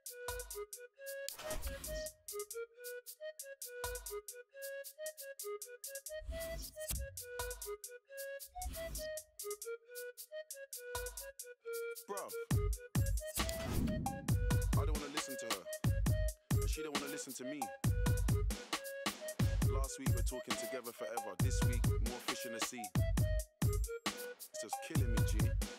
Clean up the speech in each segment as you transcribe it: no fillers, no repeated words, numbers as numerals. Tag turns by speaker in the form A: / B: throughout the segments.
A: Bruv, I don't wanna listen to her, but she don't wanna listen to me. Last week we're talking together forever. This week, more fish in the sea. It's just killing me, G.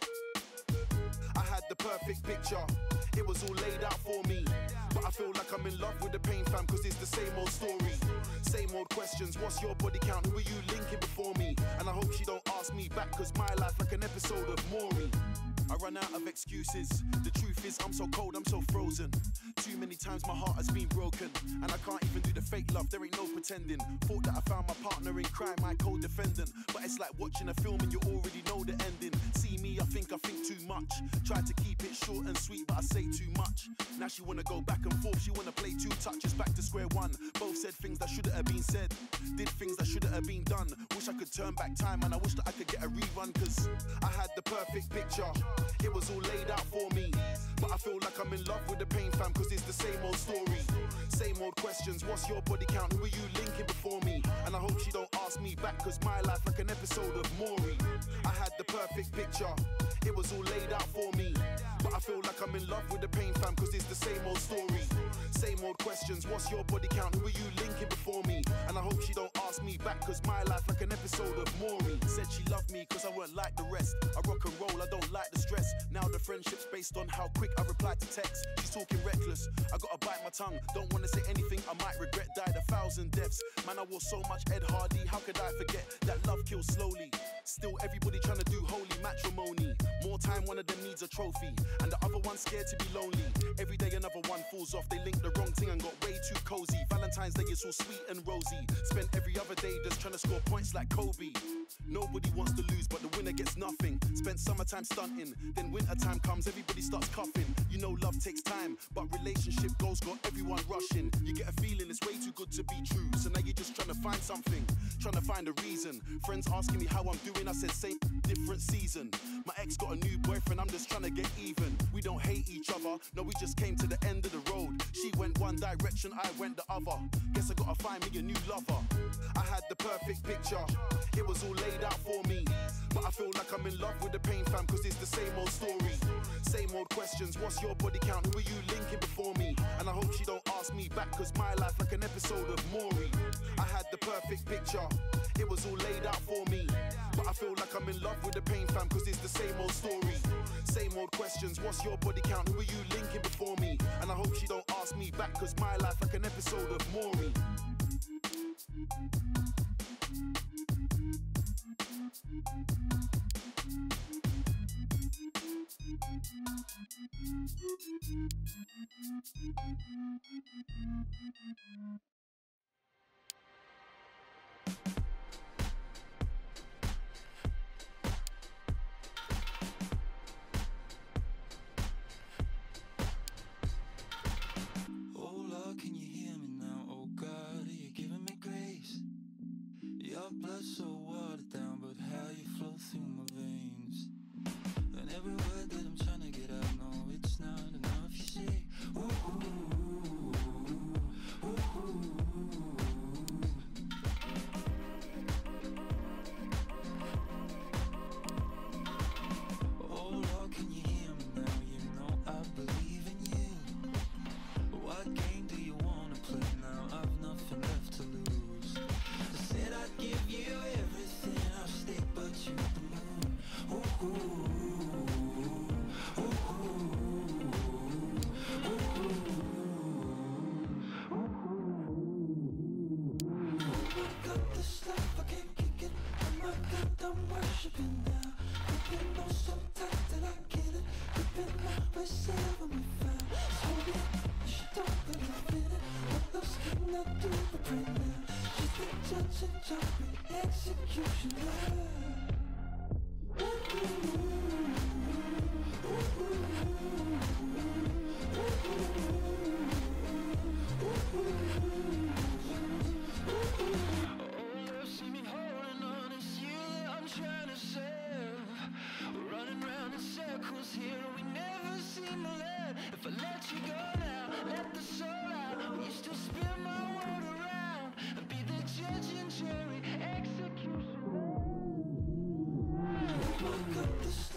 A: I had the perfect picture, it was all laid out for me. But I feel like I'm in love with the pain, fam, cause it's the same old story. Same old questions, what's your body count? Who are you linking before me? And I hope she don't ask me back, cause my life like an episode of Maury. I run out of excuses. The truth is I'm so cold, I'm so frozen. Too many times my heart has been broken, and I can't even do the fake love, there ain't no pretending. Thought that I found my partner in crime, my co-defendant, but it's like watching a film and you already know the ending. See me, I think too much. Tried to keep it short and sweet, but I say too much. Now she wanna go back and forth, she wanna play two touches, back to square one. Both said things that shouldn't have been said, did things that shouldn't have been done. Wish I could turn back time, and I wish that I could get a rerun, cause I had the perfect picture, it was all laid out for me. But I feel like I'm in love with the pain, fam, cause it's the same old story. Same old questions, what's your body count? Who are you linking before me? And I hope she don't ask me back, cause my life like an episode of Maury. I had the perfect picture, it was all laid out for me. But I feel like I'm in love with the pain, fam, cause it's the same old story. Same old questions, what's your body count? Who are you linking before me? And I hope she don't ask me back, cause my life like an episode of Maury. Said she loved me cause I weren't like the rest. I rock and roll, I don't like the stress. Now the friendship's based on how quick I reply to text. She's talking reckless, I gotta bite my tongue. Don't wanna say anything I might regret. Died 1,000 deaths. Man, I wore so much Ed Hardy. How could I forget that love kills slowly? Still everybody trying to do holy matrimony. More time one of them needs a trophy, and the other one's scared to be lonely. Every day another one falls off. They linked the wrong thing and got way too cozy. Valentine's Day is all sweet and rosy. Spent every other day just trying to score points like Kobe. Nobody wants to lose, but the winner gets nothing. Spent summertime stunting, then wintertime comes, everybody starts coughing. You know love takes time, but relationship goals got everyone rushing. You get a feeling it's way too good to be true, so now you're just trying to find something, trying to find a reason. Friends asking me how I'm doing, I said same, different season. My ex got a new boyfriend, I'm just trying to get even. We don't hate each other, no, we just came to the end of the road. She went one direction, I went the other. Guess I gotta find me a new lover. I had the perfect picture, it was all laid out for me. But I feel like I'm in love with the pain, fam, cause it's the same old story. Same old questions, what's your body count? Who are you linking before me? And I hope she don't ask me back, cause my life like an episode of Maury. I had the perfect picture, it was all laid out for me. But I feel like I'm in love with the pain, fam, cause it's the same old story. Same old questions, what's your body count? Who are you linking before me? And I hope she don't ask me back, cause my life like an episode of Maury.
B: Oh Lord, can you hear me now? Oh God, are you giving me grace? Your blood's so watered down, but how you flow through my veins. And every word that I'm trying to get out, no, it's not enough. You say, ooh, ooh, ooh, ooh, ooh. Oh Lord, can you hear me now? You know I believe in you. What game do you wanna play now? I've nothing left to lose. I said I'd give you everything, I'll stick but you at the moon. Ooh, ooh, ooh, ooh, ooh. I got this life, I can't kick it. Oh my God, I'm worshiping now. You've been so tight that I get it. You've been always there when we found. So yeah, you should don't believe in it. What else can I do but pray now? She's the judge and jury executioner. Running round in circles here, we never seem to learn. If I let you go now,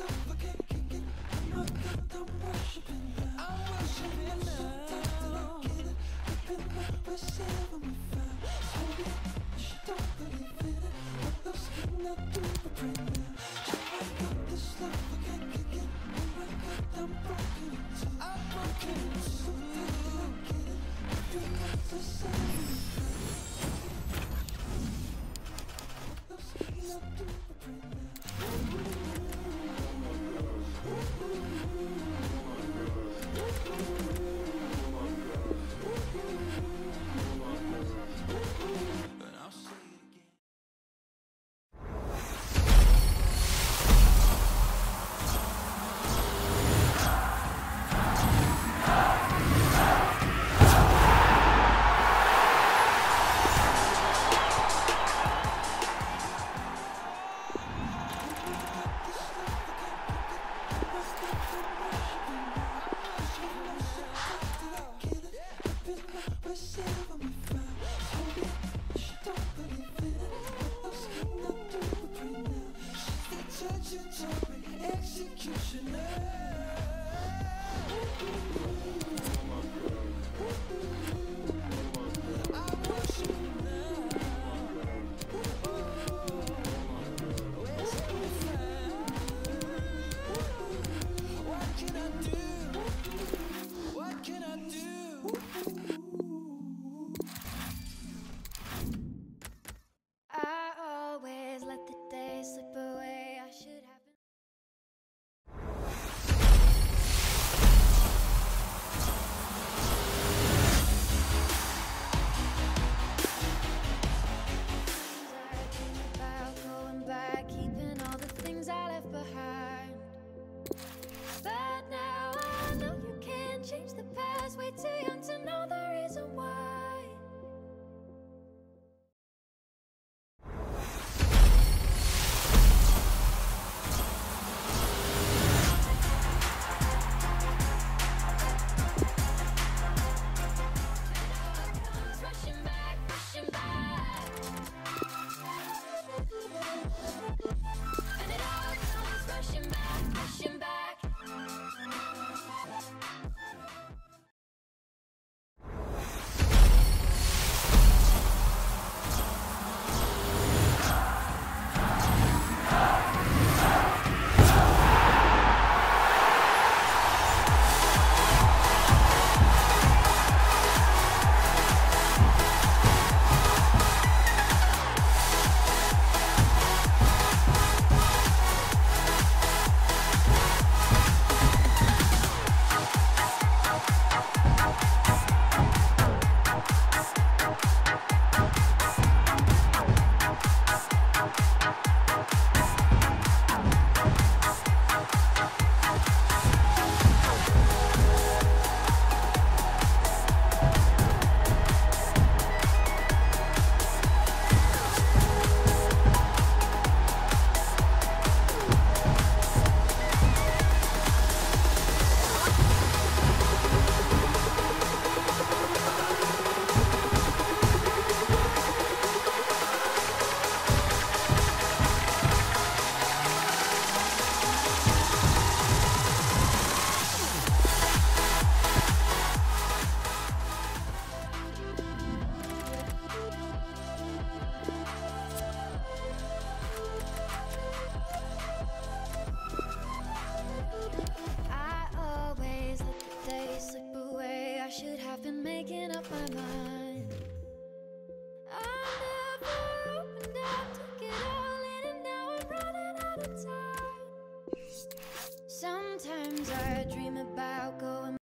C: Sometimes I dream about going